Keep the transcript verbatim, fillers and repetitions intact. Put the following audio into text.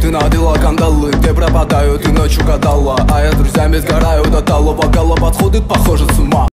ты надела кандалы, где пропадают и ночью гадала. А я с друзьями сгораю до талого, голова подходит, похоже, с ума.